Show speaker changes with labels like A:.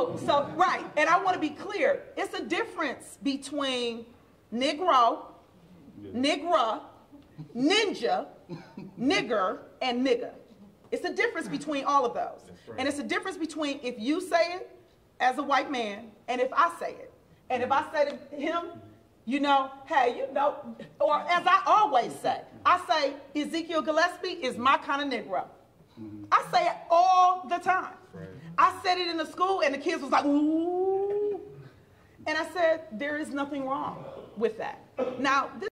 A: So right, and I want to be clear. It's a difference between Negro, Nigra, Ninja, Nigger, and Nigga. It's a difference between all of those. Right. And it's a difference between if you say it as a white man and if I say it. And if I say to him, you know, hey, you know, or as I always say, I say Ezekiel Gillespie is my kind of Negro. I say it all the time. Right. I said it in the school and the kids was like, ooh. And I said, there is nothing wrong with that. Now, this